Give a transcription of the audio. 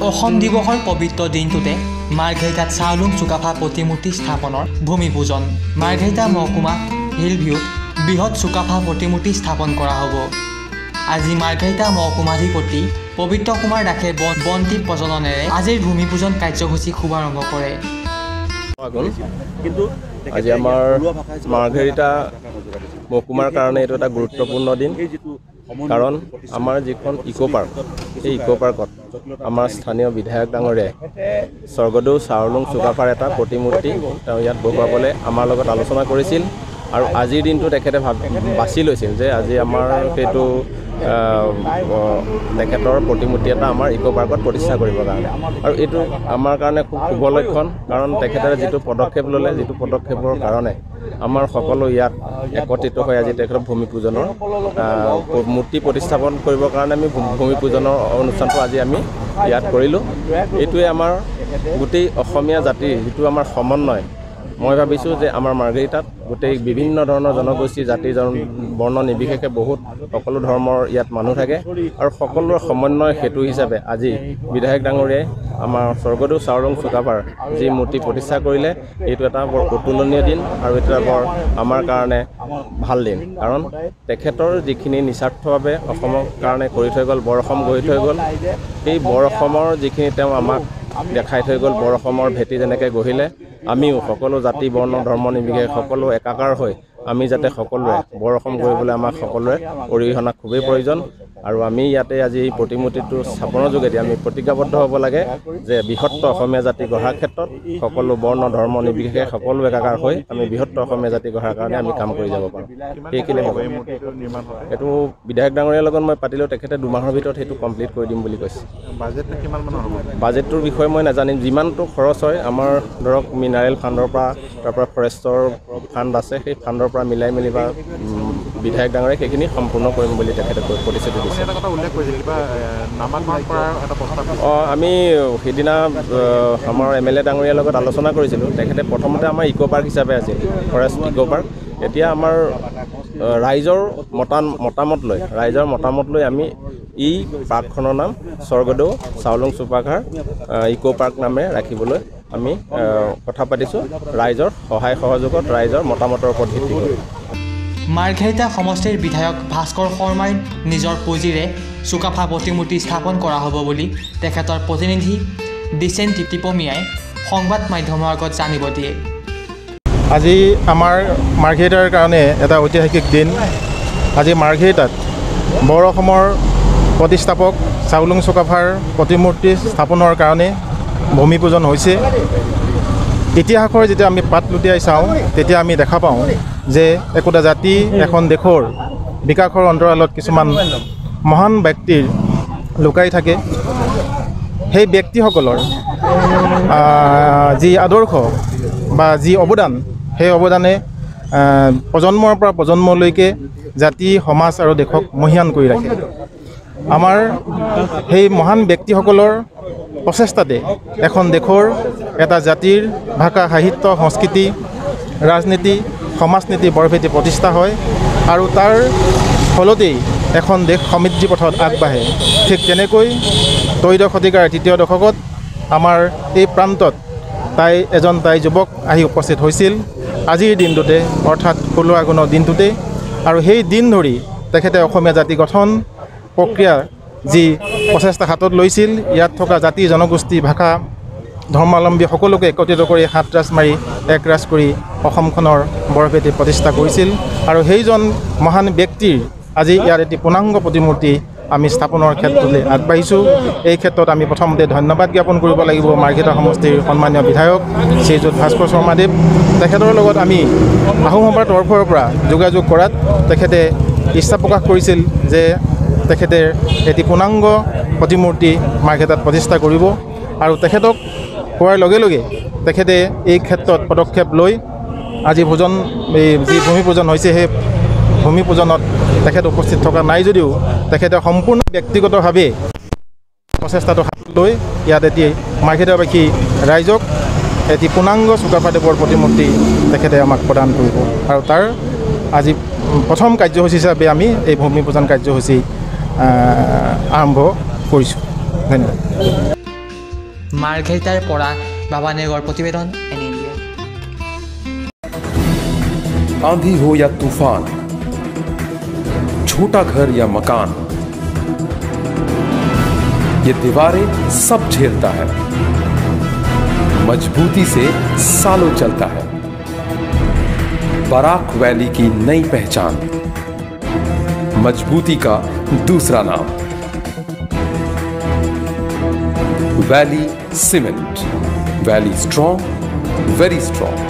অসম দিৱসৰ পবিত্ৰ দিনটোতে মাৰ্ঘেৰিটাত চাওলুং চুকাফা প্ৰতিমূৰ্তি স্থাপনৰ ভূমি পূজন। মাৰ্ঘেৰিটা মহকুমা হিলভিউত বৃহৎ চুকাফা প্ৰতিমূৰ্তি স্থাপন কৰা হ'ব। আজি মাৰ্ঘেৰিটা মহকুমাধিপতি পবিত্ৰ কুমাৰ দাসে বন্তি প্ৰজ্বলনেৰে আজিৰ ভূমি পূজন কাৰ্যসূচী শুভাৰম্ভ কৰে। আজি আমাৰ মাৰ্ঘেৰিটা মহকুমাৰ কাৰণে এইটো এটা গুৰুত্বপূৰ্ণ দিন, কাৰণ আমাৰ যিখন ইকো পাৰ্ক, সেই ইকো পাৰ্কত আমাৰ স্থানীয় বিধায়ক ডাঙৰীয়াই স্বৰ্গদেউ চাওলুং চুকাফাৰ এটা প্ৰতিমূৰ্তি তেওঁ ইয়াত বহুৱাবলৈ আমাৰ লগত আলোচনা কৰিছিল। আৰু আজিৰ দিনটো তেখেতে বাছি লৈছিল যে আজি আমাৰ সেইটো তেখেতৰ প্ৰতিমূৰ্তি এটা আমাৰ ইকো পাৰ্কত প্ৰতিষ্ঠা কৰিবৰ কাৰণে। আৰু এইটো আমাৰ কাৰণে খুব শুভ লক্ষণ, কাৰণ তেখেতে যিটো পদক্ষেপ ল'লে, যিটো পদক্ষেপৰ কাৰণে আমাৰ সকলো ইয়াত একত্ৰিত হৈ আজি তেখেতৰ ভূমি পূজনৰ মূৰ্তি প্ৰতিস্থাপন কৰিবৰ কাৰণে আমি ভূমি পূজনৰ অনুষ্ঠানটো আজি আমি ইয়াত কৰিলোঁ। এইটোৱে আমাৰ গোটেই অসমীয়া জাতিৰ যিটো আমাৰ সমন্বয়, মই ভাবিছোঁ যে আমাৰ মাৰ্ঘেৰিটাত গোটেই বিভিন্ন ধৰণৰ জনগোষ্ঠী জাতি বৰ্ণ নিৰ্বিশেষে বহুত সকলো ধৰ্মৰ ইয়াত মানুহ থাকে, আৰু সকলোৰে সমন্বয় সেতু হিচাপে আজি বিধায়ক ডাঙৰীয়াই আমাৰ স্বৰ্গদেউ চাওলুং চুকাফাৰ যি মূৰ্তি প্ৰতিষ্ঠা কৰিলে, এইটো এটা বৰ অতুলনীয় দিন আৰু এইটো এটা বৰ আমাৰ কাৰণে ভাল দিন। কাৰণ তেখেতৰ যিখিনি নিস্বাৰ্থভাৱে অসমৰ কাৰণে কৰি থৈ গ'ল, বৰ অসম গঢ়ি থৈ গ'ল, সেই বৰ অসমৰ যিখিনি তেওঁ আমাক দেখাই থৈ গ'ল, বৰ অসমৰ ভেটি যেনেকৈ গঢ়িলে, আমিও সকলো জাতি বৰ্ণ ধৰ্ম নিৰ্বিশেষে সকলো একাকাৰ হৈ আমি যাতে সকলোৱে বৰ অসম কৰিবলৈ আমাক সকলোৰে অৰিহণা খুবেই প্ৰয়োজন। আৰু আমি ইয়াতে আজি এই প্ৰতিমূৰ্তিটো স্থাপনৰ যোগেদি আমি প্ৰতিজ্ঞাবদ্ধ হ'ব লাগে যে বৃহত্ত অসমীয়া জাতি গঢ়াৰ ক্ষেত্ৰত সকলো বৰ্ণ ধৰ্ম নিৰ্বিশেষে সকলো একাকাৰ হৈ আমি বৃহত্ত অসমীয়া জাতি গঢ়াৰ কাৰণে আমি কাম কৰি যাব পাৰোঁ। সেইখিনি হ'ব। এইটো বিধায়ক ডাঙৰীয়াৰ লগত মই পাতিলোঁ, তেখেতে 2 মাহৰ ভিতৰত সেইটো কমপ্লিট কৰি দিম বুলি কৈছে। বাজেটটোৰ বিষয়ে মই নাজানিম, যিমানটো খৰচ হয় আমাৰ ধৰক মিনাৰেল ফাণ্ডৰ পৰা, তাৰপৰা ফৰেষ্টৰ ফাণ্ড আছে, সেই ফাণ্ডৰ পৰা মিলাই মেলি বা বিধায়ক ডাঙৰীয়াই সেইখিনি সম্পূৰ্ণ কৰিম বুলি তেখেতে প্ৰতিশ্ৰুতি দিছে। আমি সেইদিনা আমাৰ MLA ডাঙৰীয়াৰ লগত আলোচনা কৰিছিলোঁ। তেখেতে প্ৰথমতে আমাৰ ইকো পাৰ্ক হিচাপে আছিল, ফৰেষ্ট ইকো পাৰ্ক। এতিয়া আমাৰ ৰাইজৰ মতামত লৈ আমি এই পাৰ্কখনৰ নাম স্বৰ্গদেউ চাওলুং চুকাফাৰ ইকো পাৰ্ক নামে ৰাখিবলৈ আমি কথা পাতিছোঁ, ৰাইজৰ সহায় সহযোগত, ৰাইজৰ মতামতৰ ওপৰত ভিত্তি কৰি। মাৰ্ঘেৰিটা সমষ্টিৰ বিধায়ক ভাস্কৰ শৰ্মাই নিজৰ পুঁজিৰে চুকাফা প্ৰতিমূৰ্তি স্থাপন কৰা হ'ব বুলি তেখেতৰ প্ৰতিনিধি দিছেন টিপমিয়াই সংবাদ মাধ্যমৰ আগত জানিব দিয়ে। আজি আমাৰ মাৰ্ঘেৰিটাৰ কাৰণে এটা ঐতিহাসিক দিন। আজি মাৰ্ঘেৰিটাত বৰ অসমৰ প্ৰতিষ্ঠাপক চাওলুং চুকাফাৰ প্ৰতিমূৰ্তি স্থাপনৰ কাৰণে ভূমি পূজন হৈছে। ইতিহাসৰ যেতিয়া আমি পাত লুটিয়াই চাওঁ, তেতিয়া আমি দেখা পাওঁ যে একোটা জাতি, এখন দেশৰ বিকাশৰ অন্তৰালত কিছুমান মহান ব্যক্তিৰ লুকাই থাকে। সেই ব্যক্তিসকলৰ যি আদৰ্শ বা যি অৱদান, সেই অৱদানে প্ৰজন্মৰ পৰা প্ৰজন্মলৈকে জাতি, সমাজ আৰু দেশক মহীয়ান কৰি ৰাখে। আমাৰ সেই মহান ব্যক্তিসকলৰ প্ৰচেষ্টাতে এখন দেশৰ, এটা জাতিৰ ভাষা, সাহিত্য, সংস্কৃতি, ৰাজনীতি, সমাজনীতি, বৰভেটি প্ৰতিষ্ঠা হয়, আৰু তাৰ ফলতেই এখন দেশ সমৃদ্ধি পথত আগবাঢ়ে। ঠিক তেনেকৈ ত্ৰয়োদশ শতিকাৰ 3য় দশকত আমাৰ এই প্ৰান্তত এজন যুৱক আহি উপস্থিত হৈছিল আজিৰ দিনটোতে, অৰ্থাৎ 16 আঘোণৰ দিনটোতে। আৰু সেই দিন ধৰি তেখেতে অসমীয়া জাতি গঠন প্ৰক্ৰিয়া যি প্ৰচেষ্টা হাতত লৈছিল, ইয়াত থকা জাতি, জনগোষ্ঠী, ভাষা, ধৰ্মাৱলম্বী সকলোকে একত্ৰিত কৰি হাতৰাজ মাৰি একৰাজ কৰি অসমখনৰ বৰভেটি প্ৰতিষ্ঠা কৰিছিল। আৰু সেইজন মহান ব্যক্তিৰ আজি ইয়াত এটি পূৰ্ণাংগ প্ৰতিমূৰ্তি আমি স্থাপনৰ ক্ষেত্ৰলৈ আগবাঢ়িছোঁ। এই ক্ষেত্ৰত আমি প্ৰথমতে ধন্যবাদ জ্ঞাপন কৰিব লাগিব মাৰ্ঘেৰিটা সমষ্টিৰ সন্মানীয় বিধায়ক শ্ৰীযুত ভাস্কৰ শৰ্মাদেৱ। তেখেতৰ লগত আমি আহোম সভাৰ তৰফৰ পৰা যোগাযোগ কৰাত তেখেতে ইচ্ছা প্ৰকাশ কৰিছিল যে তেখেতে এটি পূৰ্ণাংগ প্ৰতিমূৰ্তি মাৰ্ঘেৰিটাত প্ৰতিষ্ঠা কৰিব। আৰু তেখেতক কোৱাৰ লগে লগে তেখেতে এই ক্ষেত্ৰত পদক্ষেপ লৈ আজি যি ভূমি পূজন হৈছে, সেই ভূমি পূজনত তেখেত উপস্থিত থকা নাই যদিও তেখেতে সম্পূৰ্ণ ব্যক্তিগতভাৱে প্ৰচেষ্টাটো হাতত লৈ ইয়াত এটি মাৰ্ঘেৰিটাবাসী ৰাইজক এটি পূৰ্ণাংগ চুকাফাদেৱৰ প্ৰতিমূৰ্তি তেখেতে আমাক প্ৰদান কৰিব। আৰু তাৰ আজি প্ৰথম কাৰ্যসূচী হিচাপে আমি এই ভূমি পূজন কাৰ্যসূচী আৰম্ভ কৰিছোঁ। ধন্যবাদ। মাৰ্ঘেৰিটাৰ পৰা বাবা নেগৰ প্ৰতিবেদন এন ইণ্ডিয়া। आंधी हो या तूफान, छोटा घर या मकान, ये दीवारें सब झेलता है, मजबूती से सालों चलता है। बराक वैली की नई पहचान, मजबूती का दूसरा नाम, Valley cement. Valley strong, very strong.